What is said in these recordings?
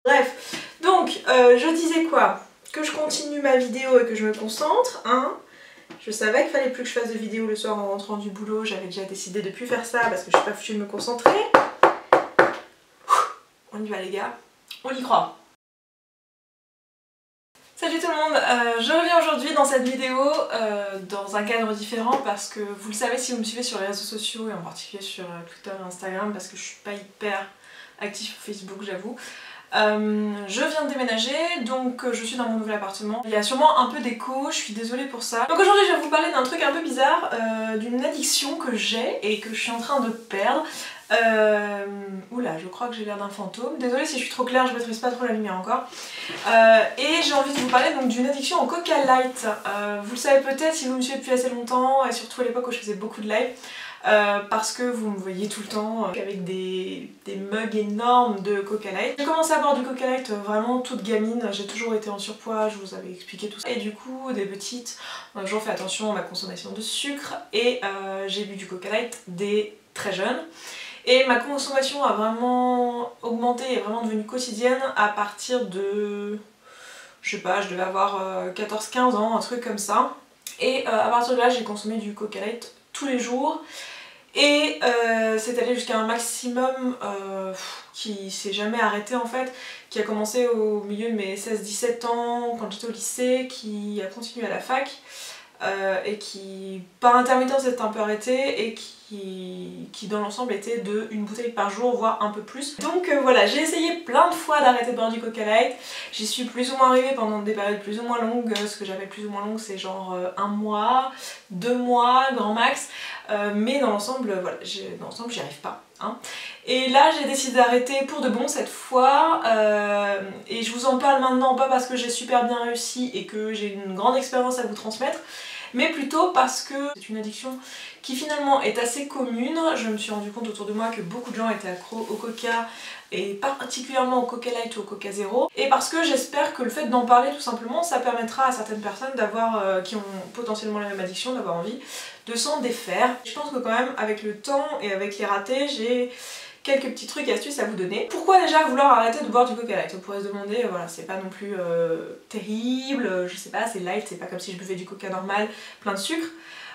Bref, donc je disais quoi? Que je continue ma vidéo et que je me concentre, hein. Je savais qu'il fallait plus que je fasse de vidéos le soir en rentrant du boulot, j'avais déjà décidé de plus faire ça parce que je suis pas foutue de me concentrer. On y va les gars, on y croit. Salut tout le monde, je reviens aujourd'hui dans cette vidéo dans un cadre différent parce que vous le savez si vous me suivez sur les réseaux sociaux et en particulier sur Twitter et Instagram parce que je suis pas hyper active sur Facebook j'avoue. Je viens de déménager donc je suis dans mon nouvel appartement. Il y a sûrement un peu d'écho, je suis désolée pour ça. Donc aujourd'hui je vais vous parler d'un truc un peu bizarre, d'une addiction que j'ai et que je suis en train de perdre. Oula, je crois que j'ai l'air d'un fantôme. Désolée si je suis trop claire, je maîtrise pas trop la lumière encore. Et j'ai envie de vous parler donc d'une addiction au Coca Light. Vous le savez peut-être si vous me suivez depuis assez longtemps et surtout à l'époque où je faisais beaucoup de live. Parce que vous me voyez tout le temps avec des mugs énormes de Coca Light. J'ai commencé à boire du Coca Light vraiment toute gamine, j'ai toujours été en surpoids, je vous avais expliqué tout ça. Et du coup, des petites, un jour fait attention à ma consommation de sucre et j'ai bu du Coca Light dès très jeune. Et ma consommation a vraiment augmenté et est vraiment devenue quotidienne à partir de... je sais pas, je devais avoir 14-15 ans, un truc comme ça. Et à partir de là, j'ai consommé du Coca Light tous les jours. Et c'est allé jusqu'à un maximum qui s'est jamais arrêté en fait, qui a commencé au milieu de mes 16-17 ans quand j'étais au lycée, qui a continué à la fac et qui par intermittence s'est un peu arrêté et qui dans l'ensemble était de une bouteille par jour voire un peu plus. Donc voilà, j'ai essayé plein de fois d'arrêter de boire du Coca Light, j'y suis plus ou moins arrivée pendant des périodes plus ou moins longues. Ce que j'appelle plus ou moins longue c'est genre 1 mois, 2 mois grand max, mais dans l'ensemble voilà, j'y arrive pas. Hein. Et là j'ai décidé d'arrêter pour de bon cette fois et je vous en parle maintenant pas parce que j'ai super bien réussi et que j'ai une grande expérience à vous transmettre, mais plutôt parce que c'est une addiction qui finalement est assez commune. Je me suis rendu compte autour de moi que beaucoup de gens étaient accros au coca et particulièrement au Coca Light ou au Coca Zéro, et parce que j'espère que le fait d'en parler tout simplement ça permettra à certaines personnes d'avoir qui ont potentiellement la même addiction d'avoir envie de s'en défaire. Je pense que quand même avec le temps et avec les ratés j'ai quelques petits trucs et astuces à vous donner. Pourquoi déjà vouloir arrêter de boire du Coca Light? On pourrait se demander, voilà, c'est pas non plus terrible, je sais pas, c'est light, c'est pas comme si je buvais du coca normal, plein de sucre.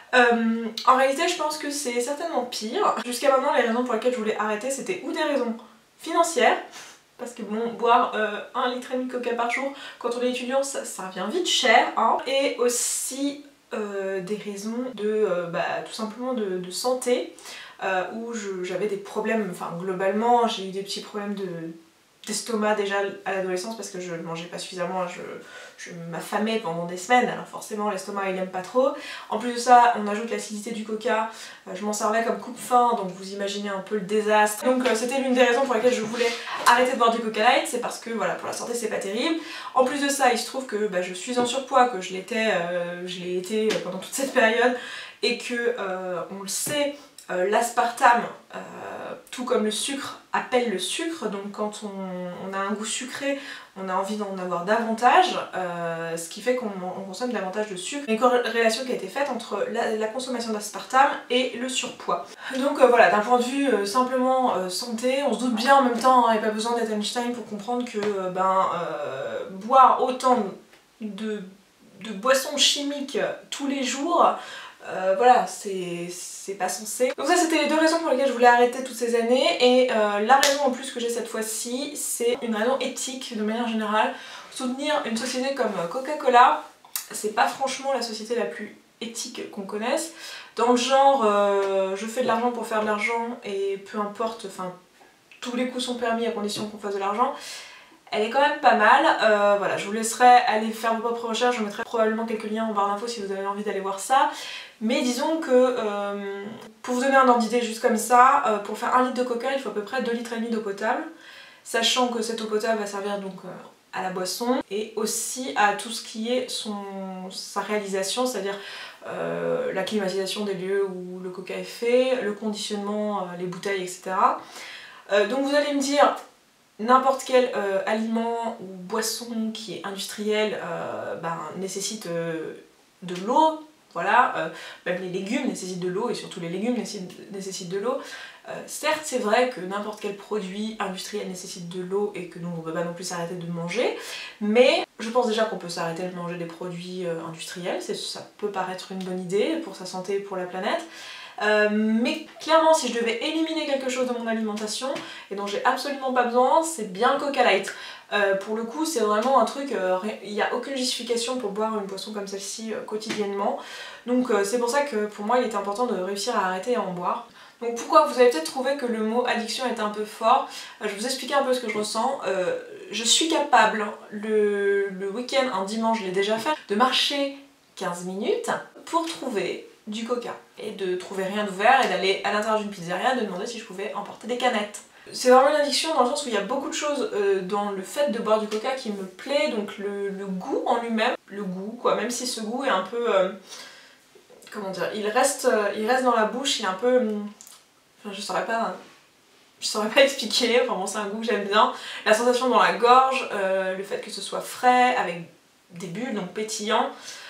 En réalité je pense que c'est certainement pire. Jusqu'à maintenant les raisons pour lesquelles je voulais arrêter c'était ou des raisons financières, parce que bon, boire 1,5 litre de coca par jour quand on est étudiant ça revient vite cher, hein. Et aussi des raisons de tout simplement de santé, où j'avais des problèmes, enfin globalement j'ai eu des petits problèmes d'estomac déjà à l'adolescence parce que je ne mangeais pas suffisamment, je m'affamais pendant des semaines, alors forcément l'estomac il aime pas trop. En plus de ça on ajoute l'acidité du coca, je m'en servais comme coupe-faim donc vous imaginez un peu le désastre. Donc c'était l'une des raisons pour lesquelles je voulais arrêter de boire du Coca Light, c'est parce que voilà pour la santé c'est pas terrible. En plus de ça il se trouve que je suis en surpoids, que je l'ai été pendant toute cette période et que on le sait, l'aspartame, tout comme le sucre, appelle le sucre, donc quand on a un goût sucré, on a envie d'en avoir davantage, ce qui fait qu'on consomme davantage de sucre. Il y a une corrélation qui a été faite entre la consommation d'aspartame et le surpoids. Donc voilà, d'un point de vue simplement santé, on se doute bien en même temps, il n'y a pas besoin d'être Einstein pour comprendre que boire autant de boissons chimiques tous les jours, voilà, c'est pas censé. Donc ça c'était les deux raisons pour lesquelles je voulais arrêter toutes ces années, et la raison en plus que j'ai cette fois-ci, c'est une raison éthique de manière générale. Soutenir une société comme Coca-Cola, c'est pas franchement la société la plus éthique qu'on connaisse. Dans le genre, je fais de l'argent pour faire de l'argent et peu importe, enfin tous les coups sont permis à condition qu'on fasse de l'argent. Elle est quand même pas mal, voilà, je vous laisserai aller faire vos propres recherches, je mettrai probablement quelques liens en barre d'infos si vous avez envie d'aller voir ça. Mais disons que, pour vous donner un ordre d'idée juste comme ça, pour faire 1 litre de coca il faut à peu près 2,5 litres d'eau potable, sachant que cette eau potable va servir donc à la boisson et aussi à tout ce qui est sa réalisation, c'est-à-dire la climatisation des lieux où le coca est fait, le conditionnement, les bouteilles, etc. Donc vous allez me dire, n'importe quel aliment ou boisson qui est industriel nécessite de l'eau, voilà, même les légumes nécessitent de l'eau et surtout les légumes nécessitent de l'eau. Certes, c'est vrai que n'importe quel produit industriel nécessite de l'eau et que donc on peut pas non plus s'arrêter de manger, mais je pense déjà qu'on peut s'arrêter de manger des produits industriels, ça peut paraître une bonne idée pour sa santé et pour la planète. Mais clairement, si je devais éliminer quelque chose de mon alimentation et dont j'ai absolument pas besoin, c'est bien le Coca Light. Pour le coup, c'est vraiment un truc, il n'y a aucune justification pour boire une boisson comme celle-ci quotidiennement. Donc c'est pour ça que pour moi il était important de réussir à arrêter à en boire. Donc pourquoi vous avez peut-être trouvé que le mot addiction était un peu fort. Je vais vous expliquer un peu ce que je ressens. Je suis capable, le week-end, un dimanche je l'ai déjà fait, de marcher 15 minutes pour trouver du coca et de trouver rien d'ouvert et d'aller à l'intérieur d'une pizzeria et de demander si je pouvais emporter des canettes. C'est vraiment une addiction dans le sens où il y a beaucoup de choses dans le fait de boire du coca qui me plaît, donc le goût en lui-même, le goût quoi, même si ce goût est un peu, comment dire, il reste dans la bouche, il est un peu, enfin je saurais pas expliquer, enfin bon c'est un goût que j'aime bien, la sensation dans la gorge, le fait que ce soit frais, avec des bulles, donc pétillant,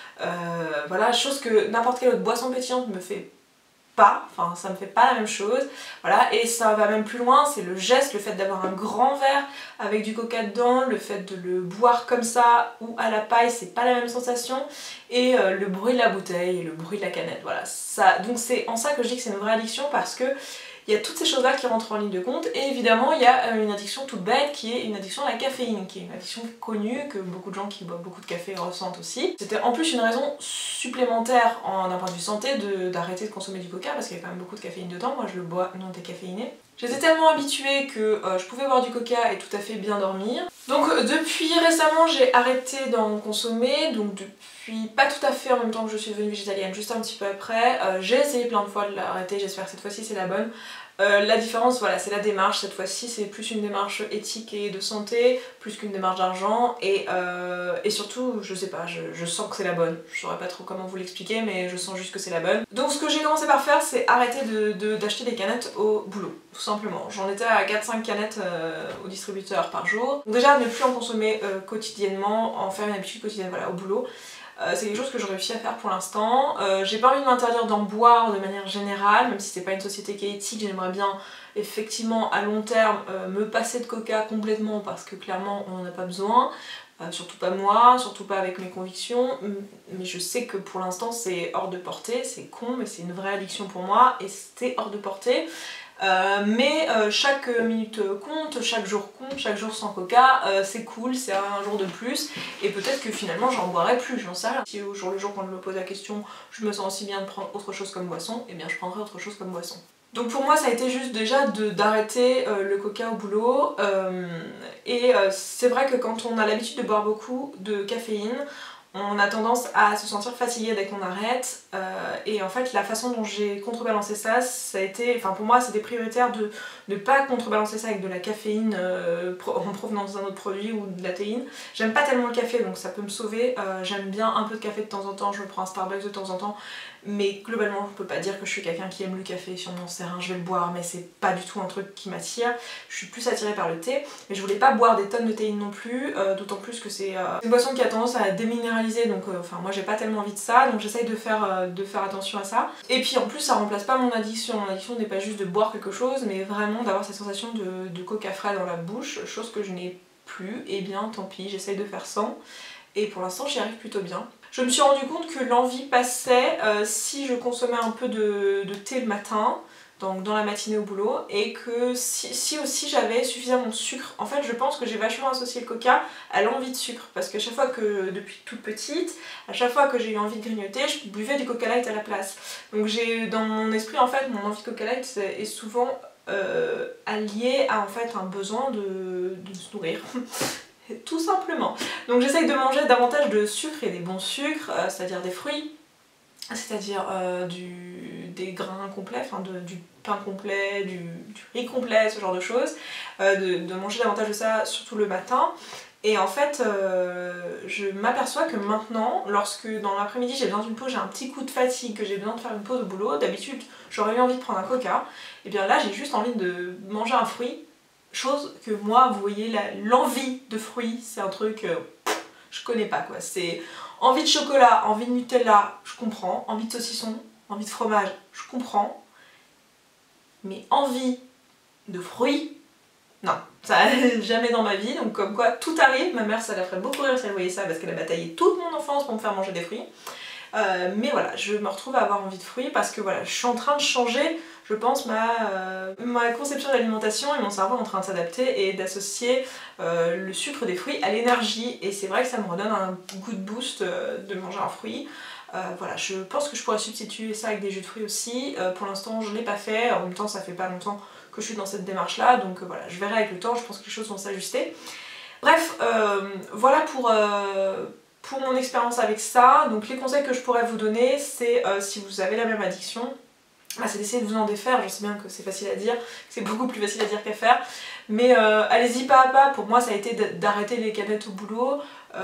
voilà, chose que n'importe quelle autre boisson pétillante me fait pas, enfin ça me fait pas la même chose, voilà, et ça va même plus loin, c'est le geste, le fait d'avoir un grand verre avec du coca dedans, le fait de le boire comme ça ou à la paille, c'est pas la même sensation, et le bruit de la bouteille et le bruit de la canette, voilà, ça, donc c'est en ça que je dis que c'est une vraie addiction parce que il y a toutes ces choses-là qui rentrent en ligne de compte, et évidemment il y a une addiction toute bête qui est une addiction à la caféine, qui est une addiction connue, que beaucoup de gens qui boivent beaucoup de café ressentent aussi. C'était en plus une raison supplémentaire d'un point de vue santé d'arrêter de consommer du coca, parce qu'il y a quand même beaucoup de caféine dedans, moi je le bois non décaféiné. J'étais tellement habituée que je pouvais boire du coca et tout à fait bien dormir. Donc depuis récemment j'ai arrêté d'en consommer, donc depuis pas tout à fait en même temps que je suis devenue végétalienne, juste un petit peu après. J'ai essayé plein de fois de l'arrêter, j'espère que cette fois-ci c'est la bonne. La différence, voilà, c'est la démarche, cette fois-ci c'est plus une démarche éthique et de santé, plus qu'une démarche d'argent, et surtout, je sais pas, je sens que c'est la bonne. Je saurais pas trop comment vous l'expliquer, mais je sens juste que c'est la bonne. Donc ce que j'ai commencé par faire, c'est arrêter d'acheter des canettes au boulot, tout simplement. J'en étais à 4-5 canettes au distributeur par jour. Donc déjà, ne plus en consommer quotidiennement, en faire une habitude quotidienne, voilà, au boulot. C'est quelque chose que j'ai réussi à faire pour l'instant. J'ai pas envie de m'interdire d'en boire de manière générale, même si c'est pas une société qui est éthique, j'aimerais bien effectivement à long terme me passer de coca complètement parce que clairement on n'en a pas besoin. Surtout pas moi, surtout pas avec mes convictions, mais je sais que pour l'instant c'est hors de portée, c'est con mais c'est une vraie addiction pour moi et c'était hors de portée. Mais chaque minute compte, chaque jour sans coca, c'est cool, c'est un jour de plus, et peut-être que finalement j'en boirai plus, j'en sais rien. Si au jour le jour quand je me pose la question, je me sens aussi bien de prendre autre chose comme boisson, et bien je prendrai autre chose comme boisson. Donc pour moi ça a été juste déjà d'arrêter le coca au boulot, et c'est vrai que quand on a l'habitude de boire beaucoup de caféine, on a tendance à se sentir fatigué dès qu'on arrête, et en fait la façon dont j'ai contrebalancé ça, ça a été, enfin pour moi c'était prioritaire de ne pas contrebalancer ça avec de la caféine en provenance d'un autre produit ou de la théine. J'aime pas tellement le café donc ça peut me sauver, j'aime bien un peu de café de temps en temps, je me prends un Starbucks de temps en temps, mais globalement je peux pas dire que je suis quelqu'un qui aime le café, sur mon serin je vais le boire mais c'est pas du tout un truc qui m'attire, je suis plus attirée par le thé, mais je voulais pas boire des tonnes de théine non plus, d'autant plus que c'est une boisson qui a tendance à déminéraliser, donc enfin moi j'ai pas tellement envie de ça, donc j'essaye de faire attention à ça. Et puis en plus ça remplace pas mon addiction n'est pas juste de boire quelque chose, mais vraiment d'avoir cette sensation de coca frais dans la bouche, chose que je n'ai plus, et bien tant pis, j'essaye de faire sans, et pour l'instant j'y arrive plutôt bien. Je me suis rendu compte que l'envie passait si je consommais un peu de thé le matin, donc dans la matinée au boulot, et que si aussi j'avais suffisamment de sucre. En fait je pense que j'ai vachement associé le coca à l'envie de sucre, parce que chaque fois que, depuis toute petite, à chaque fois que j'ai eu envie de grignoter, je buvais du coca light à la place. Donc j'ai dans mon esprit en fait mon envie de coca light est souvent alliée à en fait un besoin de se nourrir. Tout simplement. Donc j'essaye de manger davantage de sucre et des bons sucres, c'est-à-dire des fruits, c'est-à-dire des grains complets, enfin du pain complet, du riz complet, ce genre de choses, de manger davantage de ça, surtout le matin. Et en fait, je m'aperçois que maintenant, lorsque dans l'après-midi j'ai besoin d'une pause, j'ai un petit coup de fatigue, que j'ai besoin de faire une pause au boulot, d'habitude j'aurais eu envie de prendre un coca, et bien là j'ai juste envie de manger un fruit. Chose que moi, vous voyez, l'envie de fruits, c'est un truc, je connais pas quoi. C'est envie de chocolat, envie de Nutella, je comprends. Envie de saucisson, envie de fromage, je comprends. mais envie de fruits, non, ça jamais dans ma vie, donc comme quoi tout arrive. Ma mère ça la ferait beaucoup rire si elle voyait ça parce qu'elle a bataillé toute mon enfance pour me faire manger des fruits. Mais voilà, je me retrouve à avoir envie de fruits parce que voilà, je suis en train de changer, je pense, ma conception de l'alimentation et mon cerveau est en train de s'adapter et d'associer le sucre des fruits à l'énergie. Et c'est vrai que ça me redonne un goût de boost de manger un fruit. Voilà, je pense que je pourrais substituer ça avec des jus de fruits aussi. Pour l'instant, je ne l'ai pas fait. En même temps, ça fait pas longtemps que je suis dans cette démarche-là. Donc voilà, je verrai avec le temps. Je pense que les choses vont s'ajuster. Bref, voilà pour mon expérience avec ça. Donc les conseils que je pourrais vous donner, c'est si vous avez la même addiction, c'est d'essayer de vous en défaire. Je sais bien que c'est facile à dire, c'est beaucoup plus facile à dire qu'à faire, mais allez-y pas à pas. Pour moi ça a été d'arrêter les canettes au boulot.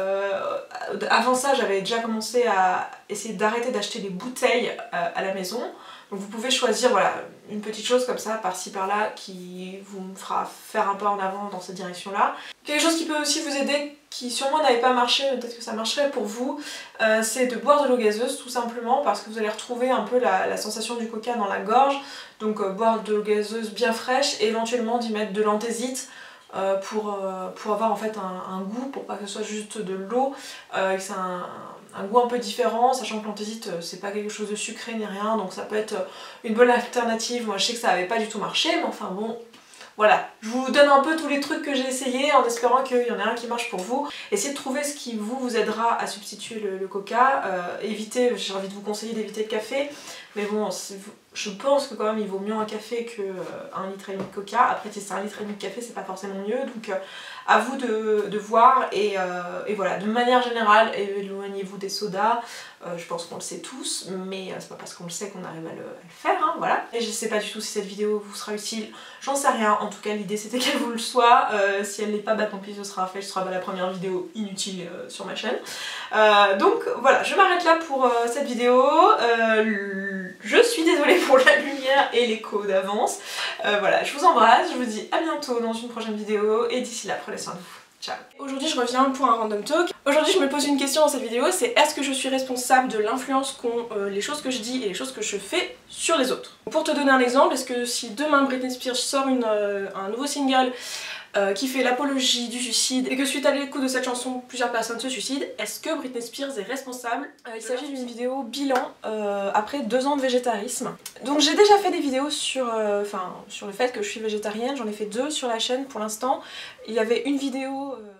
Avant ça j'avais déjà commencé à essayer d'arrêter d'acheter des bouteilles à la maison. Donc vous pouvez choisir voilà, une petite chose comme ça, par-ci par-là, qui vous fera faire un pas en avant dans cette direction-là. Quelque chose qui peut aussi vous aider, qui sur moi n'avait pas marché, mais peut-être que ça marcherait pour vous, c'est de boire de l'eau gazeuse tout simplement, parce que vous allez retrouver un peu la sensation du coca dans la gorge. Donc boire de l'eau gazeuse bien fraîche et éventuellement d'y mettre de l'anthésite pour avoir en fait un goût, pour pas que ce soit juste de l'eau, que c'est un goût un peu différent, sachant que l'anthésite c'est pas quelque chose de sucré ni rien, donc ça peut être une bonne alternative. Moi je sais que ça avait pas du tout marché, mais enfin bon, voilà, je vous donne un peu tous les trucs que j'ai essayé en espérant qu'il y en ait un qui marche pour vous. Essayez de trouver ce qui vous aidera à substituer le coca. Évitez, j'ai envie de vous conseiller d'éviter le café, mais bon, je pense que quand même il vaut mieux un café que 1,5 litre de coca. Après si c'est 1,5 litre de café c'est pas forcément mieux, donc à vous de voir et voilà, de manière générale éloignez-vous des sodas. Je pense qu'on le sait tous, mais c'est pas parce qu'on le sait qu'on arrive à le faire, hein, voilà. Et je sais pas du tout si cette vidéo vous sera utile, j'en sais rien, en tout cas l'idée c'était qu'elle vous le soit. Si elle n'est pas, bah tant pis, ce sera fait, ce sera la première vidéo inutile sur ma chaîne. Donc voilà, je m'arrête là pour cette vidéo. Je suis désolée pour la lumière et l'écho d'avance. Voilà, je vous embrasse, je vous dis à bientôt dans une prochaine vidéo et d'ici là, prenez soin de vous. Ciao. Aujourd'hui je reviens pour un random talk. Aujourd'hui je me pose une question dans cette vidéo, c'est est-ce que je suis responsable de l'influence qu'ont les choses que je dis et les choses que je fais sur les autres. Pour te donner un exemple, est-ce que si demain Britney Spears sort un nouveau single qui fait l'apologie du suicide et que suite à l'écoute de cette chanson plusieurs personnes se suicident, est-ce que Britney Spears est responsable? Il s'agit d'une vidéo bilan après 2 ans de végétarisme. Donc j'ai déjà fait des vidéos sur le fait que je suis végétarienne, j'en ai fait 2 sur la chaîne pour l'instant. Il y avait une vidéo